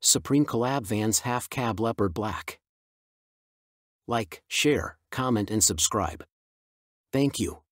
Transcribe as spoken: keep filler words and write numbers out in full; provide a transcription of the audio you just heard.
Supreme Collab Vans Half Cab Leopard Black. Like, share, comment and subscribe. Thank you.